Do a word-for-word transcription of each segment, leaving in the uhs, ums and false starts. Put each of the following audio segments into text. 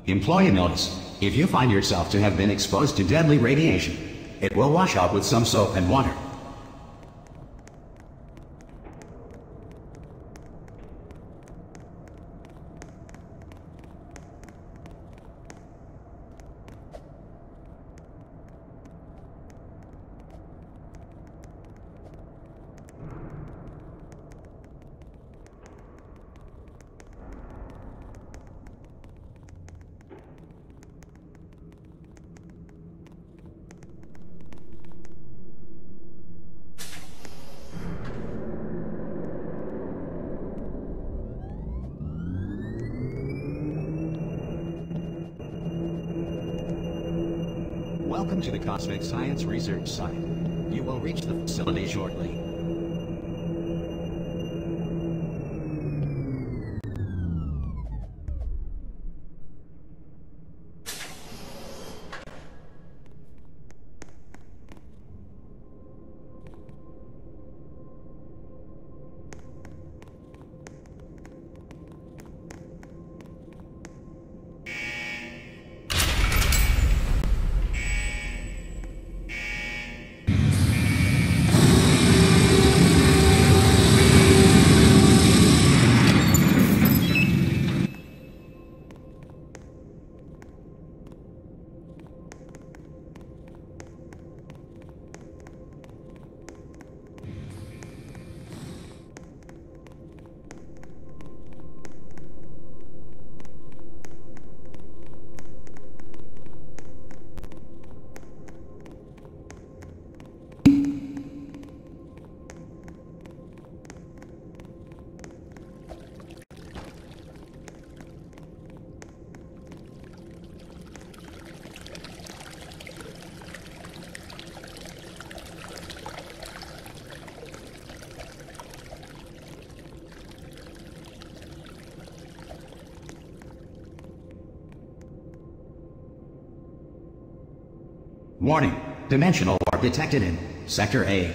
Employee notice. If you find yourself to have been exposed to deadly radiation, it will wash out with some soap and water. Welcome to the Cosmic Science Research Site. You will reach the facility shortly. Warning, dimensional warp detected in Sector A.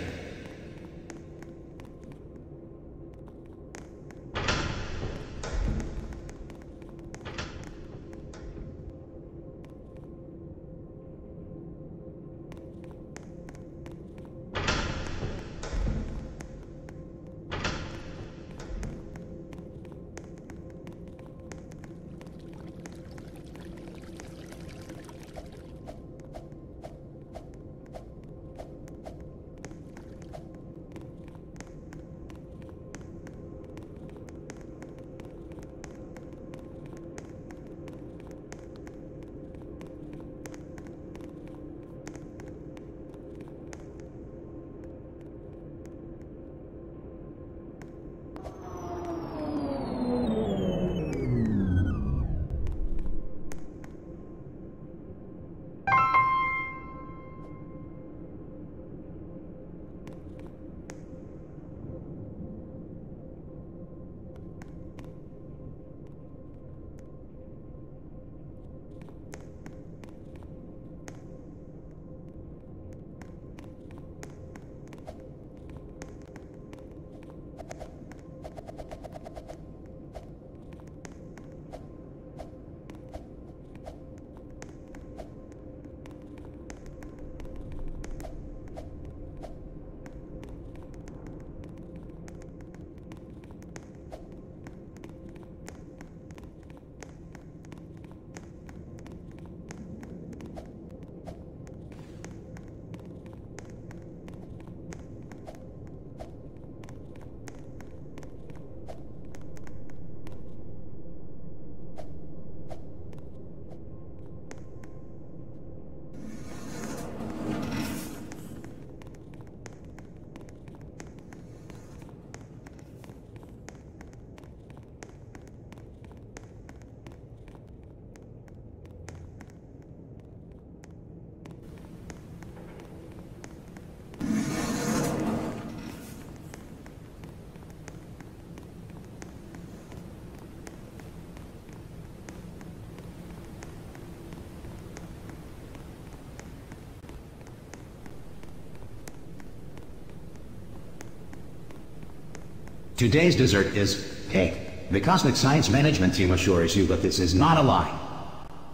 Today's dessert is cake. The Cosmic Science Management Team assures you that this is not a lie.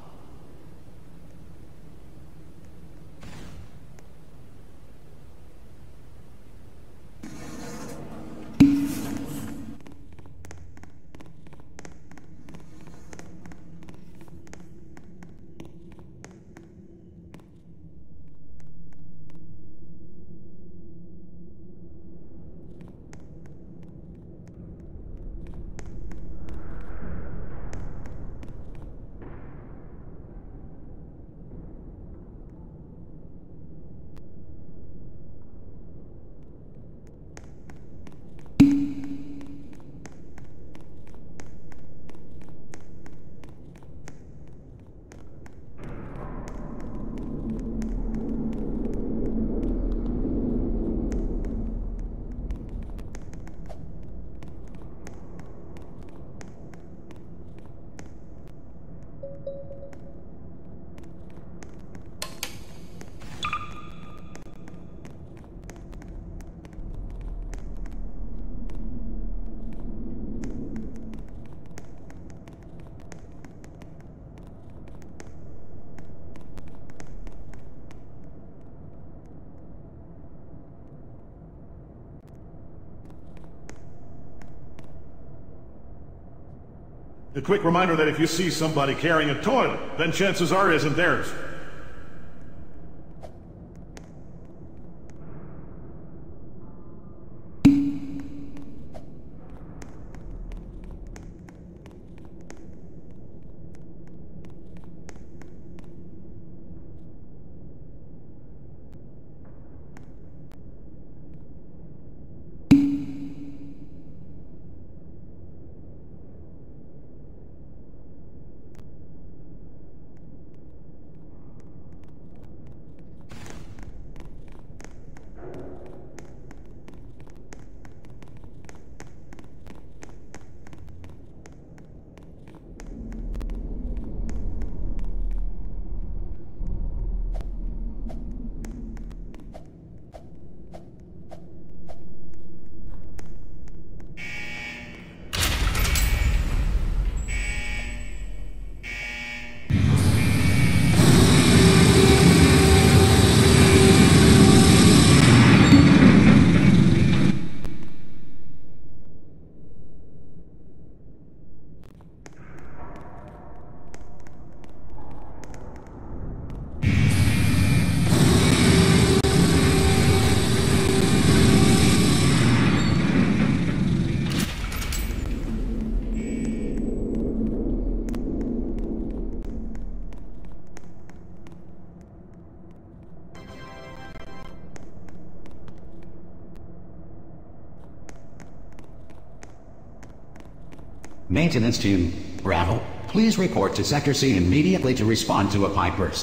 A quick reminder that if you see somebody carrying a toilet, then chances are it isn't theirs. Maintenance team, Bravo, please report to Sector C immediately to respond to a pipe burst.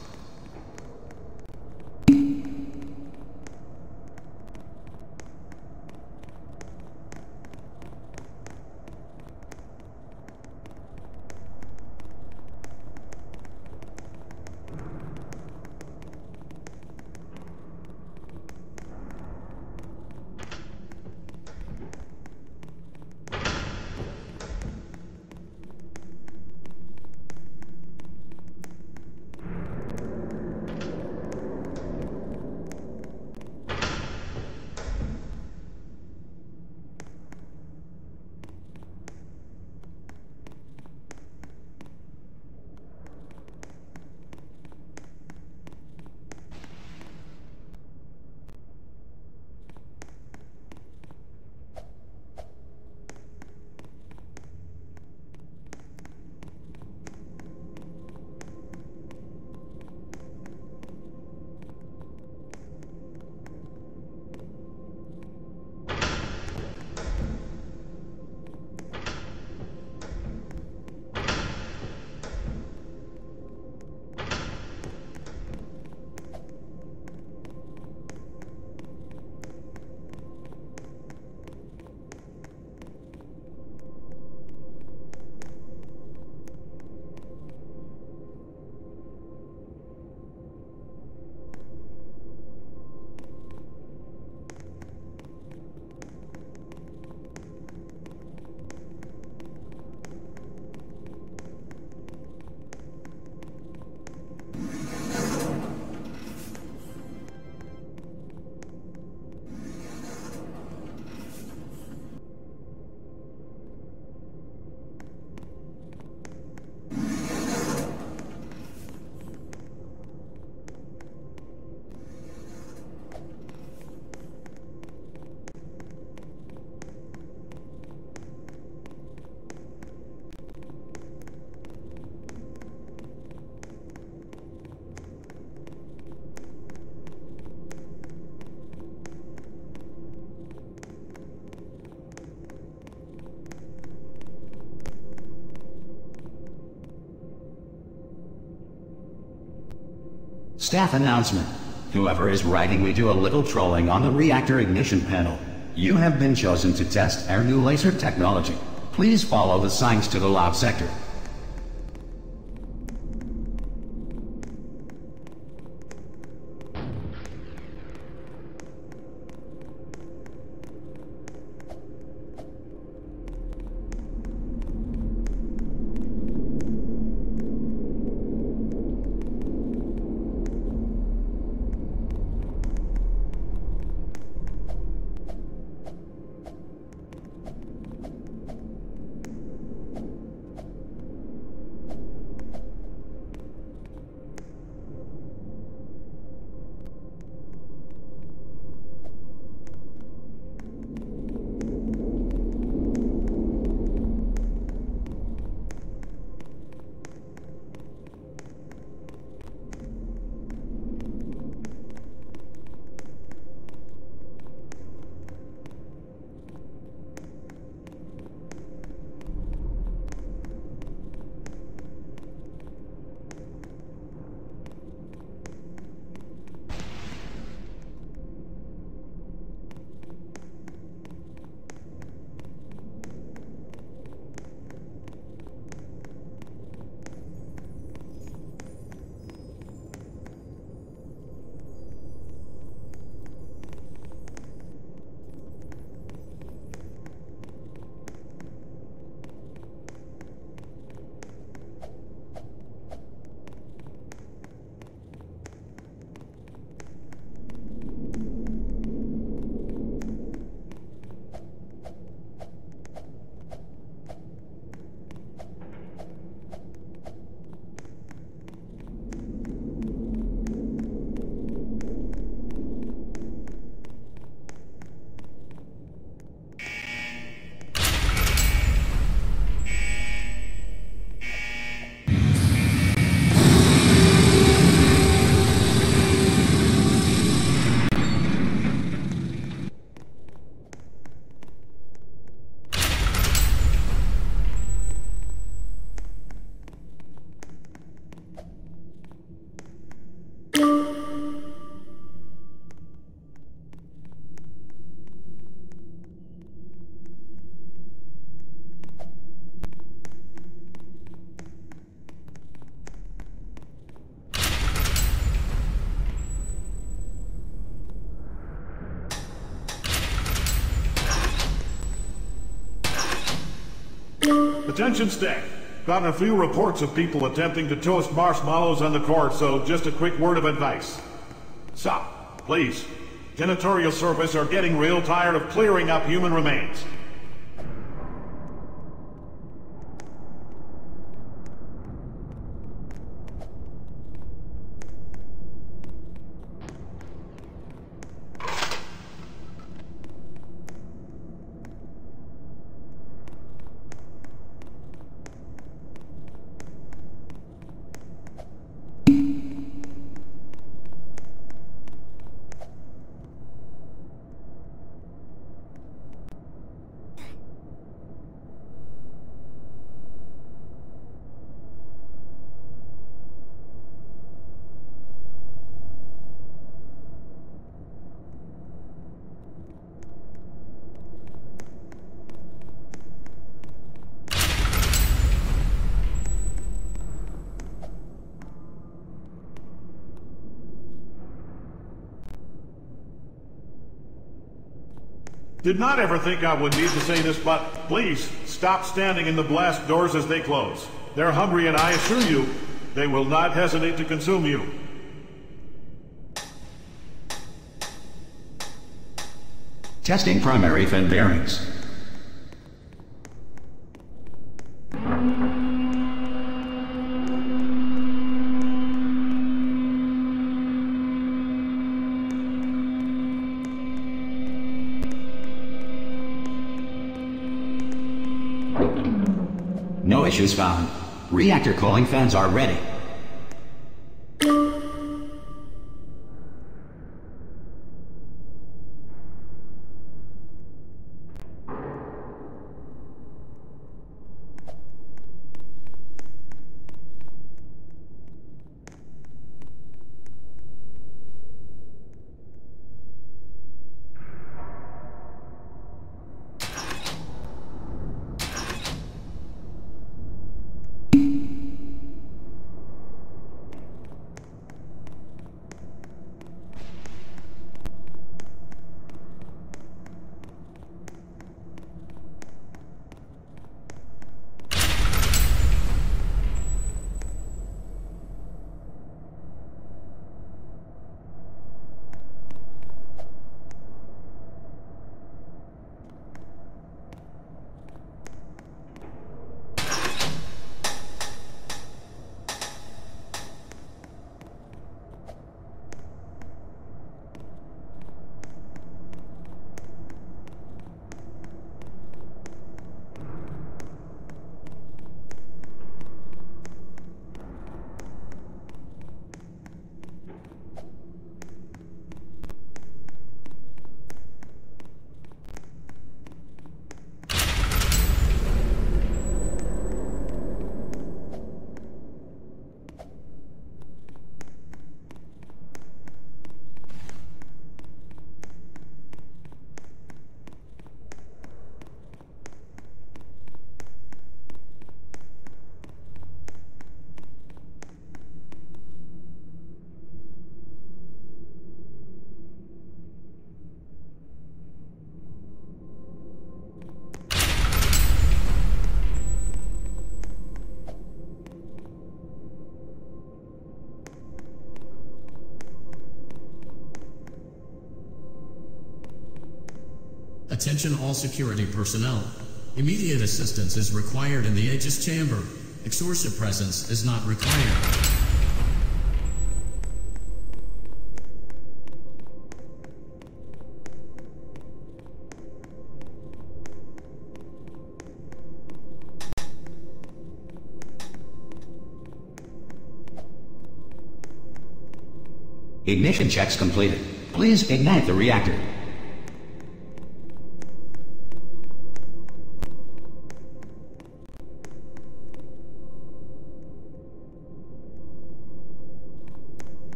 Staff announcement. Whoever is writing, we do a little trolling on the reactor ignition panel. You have been chosen to test our new laser technology. Please follow the signs to the lab sector. Attention staff. Gotten a few reports of people attempting to toast marshmallows on the court, so just a quick word of advice. Stop, please. Janitorial service are getting real tired of clearing up human remains. Did not ever think I would need to say this, but please stop standing in the blast doors as they close. They're hungry, and I assure you, they will not hesitate to consume you. Testing primary fin bearings. No issues found. Reactor cooling fans are ready. Attention all security personnel. Immediate assistance is required in the Aegis chamber. Exorcia presence is not required. Ignition checks completed. Please ignite the reactor.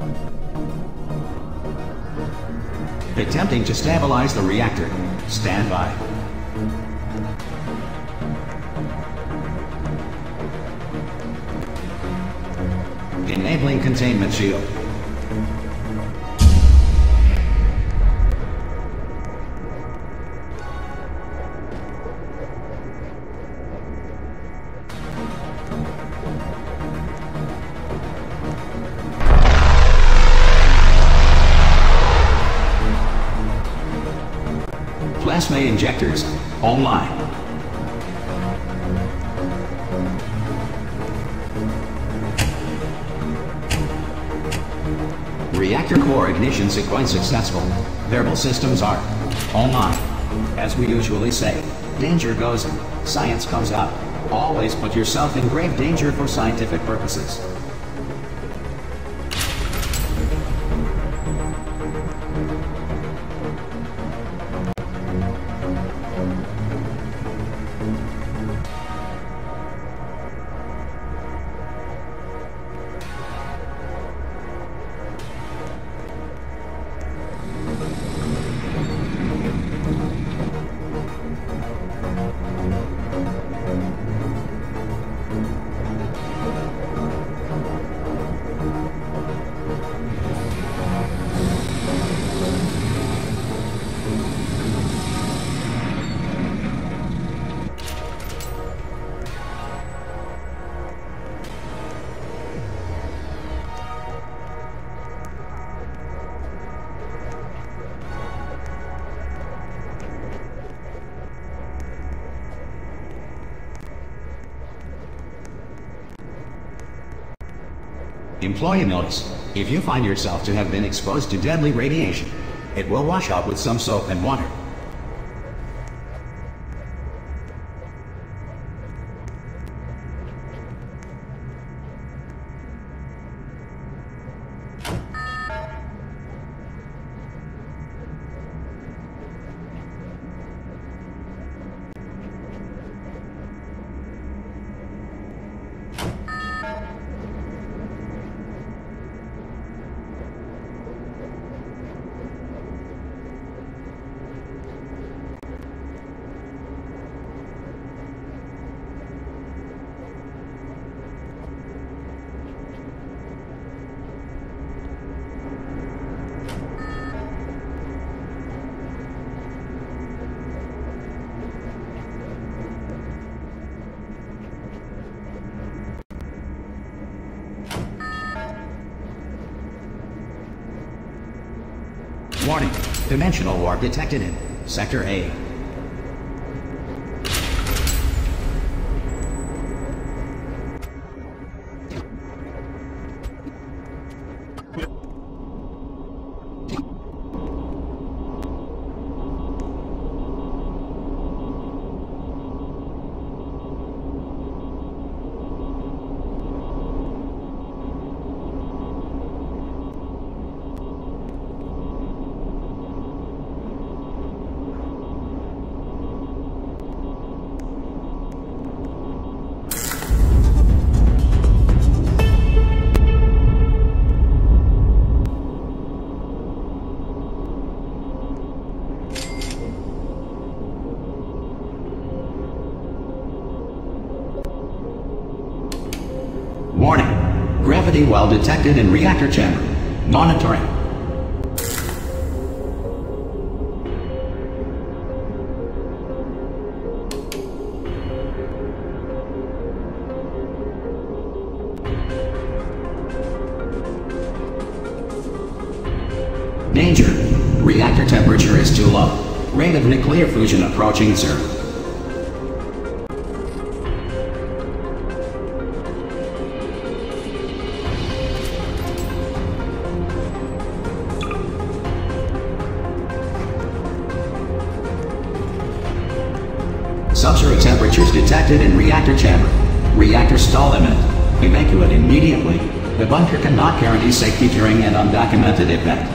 Attempting to stabilize the reactor. Stand by. Enabling containment shield. Plasma injectors online. Reactor core ignition sequence successful. Variable systems are online. As we usually say, danger goes in, science comes out. Always put yourself in grave danger for scientific purposes. Employee notice. If you find yourself to have been exposed to deadly radiation, it will wash out with some soap and water. Warning, dimensional warp detected in Sector A. Warning, gravity well detected in reactor chamber. Monitoring. Danger. Reactor temperature is too low. Rate of nuclear fusion approaching zero. Subzero temperatures detected in reactor chamber. Reactor stall imminent. Evacuate immediately. The bunker cannot guarantee safety during an undocumented event.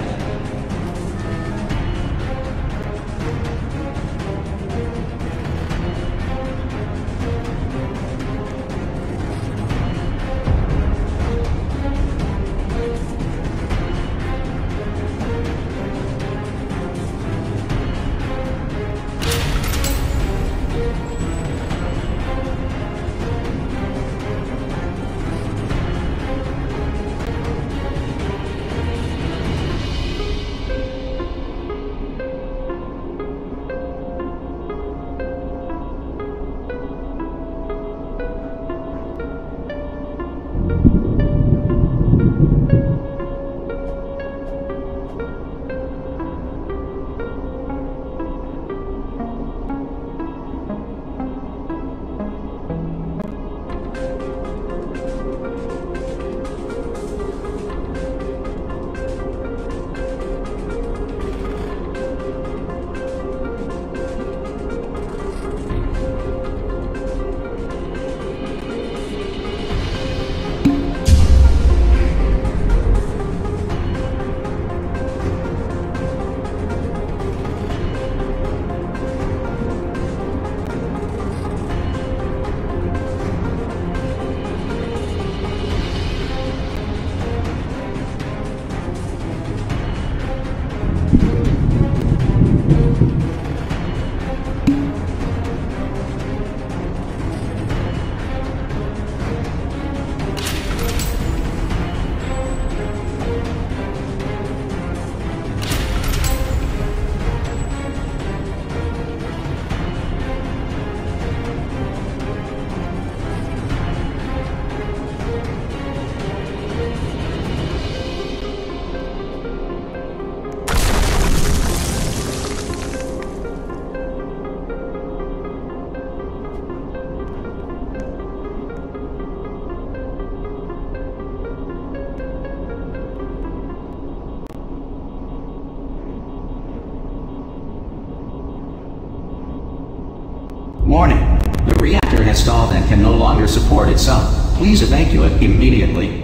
Warning. The reactor has stalled and can no longer support itself. Please evacuate immediately.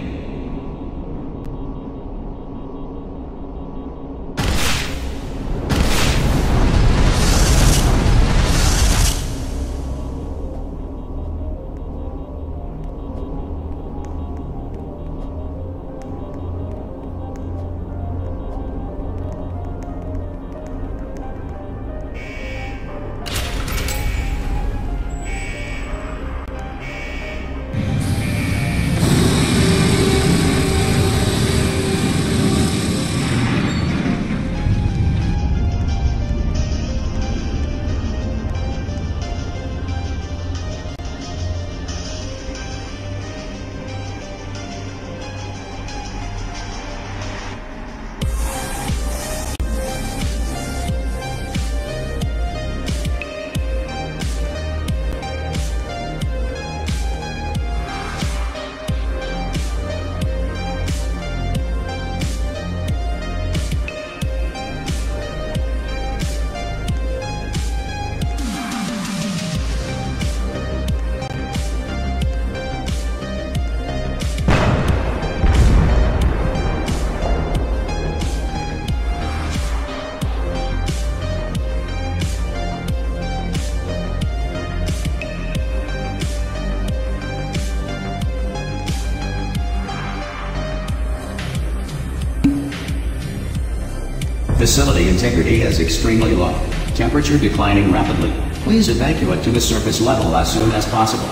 Facility integrity is extremely low. Temperature declining rapidly. Please evacuate to the surface level as soon as possible.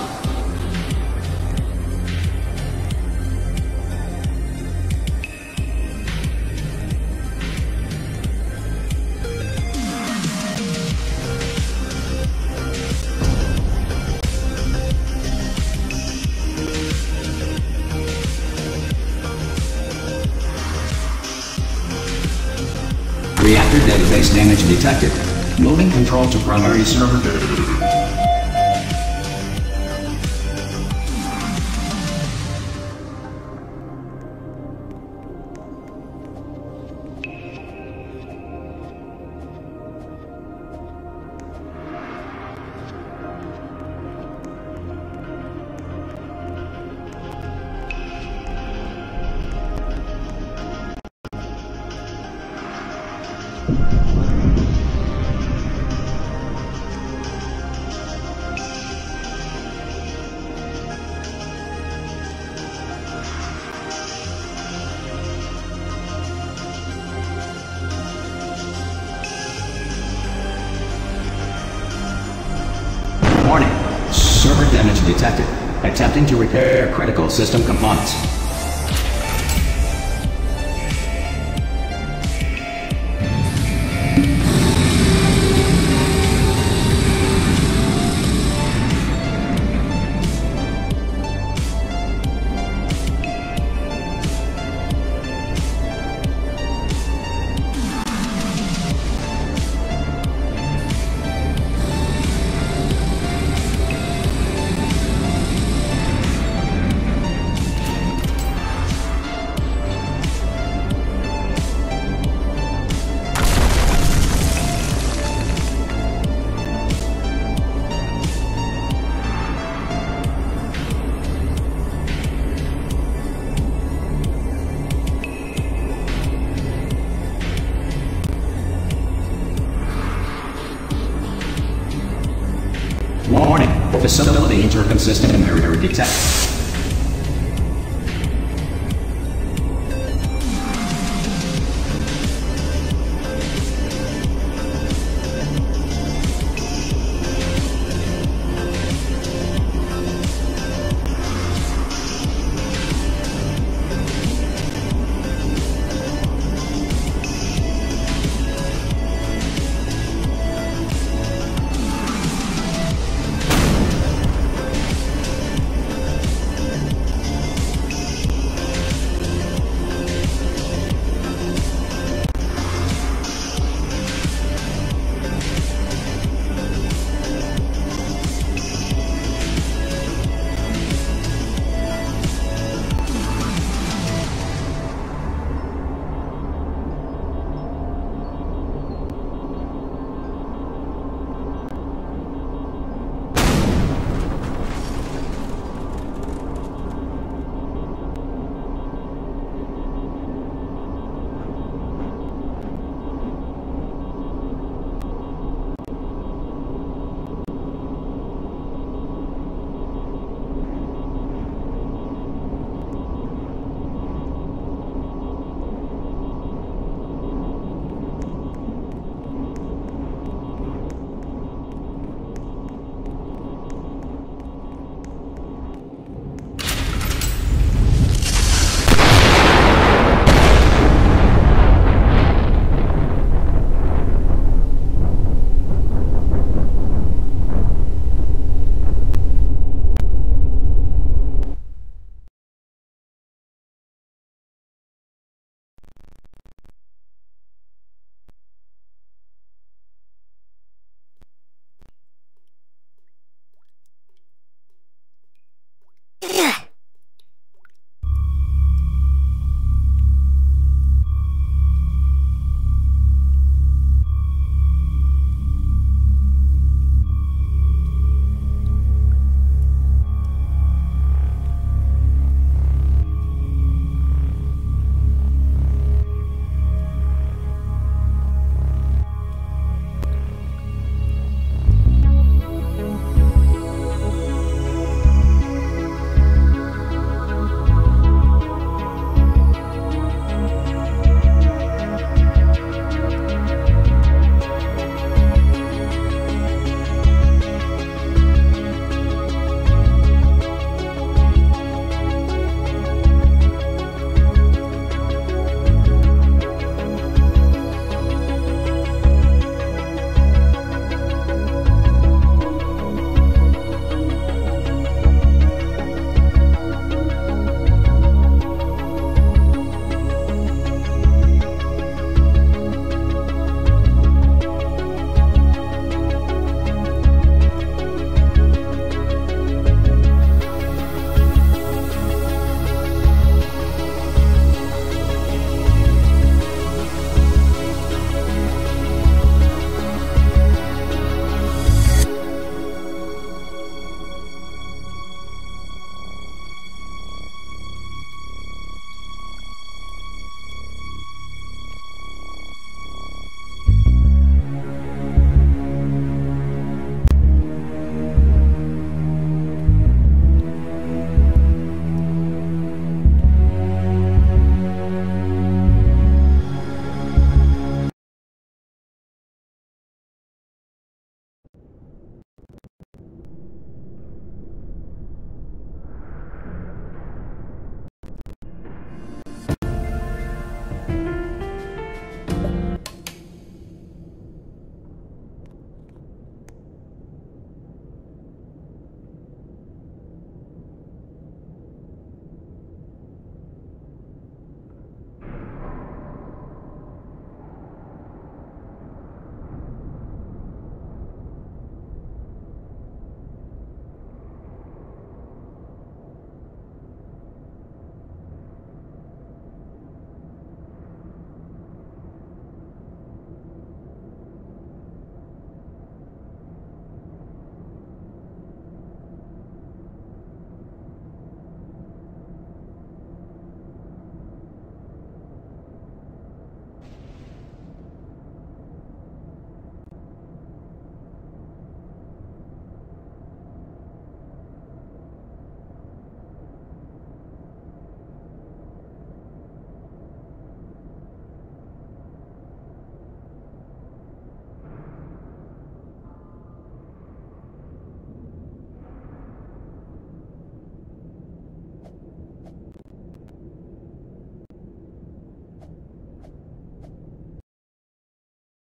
Reactor database damage detected. Moving control to primary server. Warning. Server damage detected. Attempting to repair critical system components. Warning. Facility interconsistent error detected.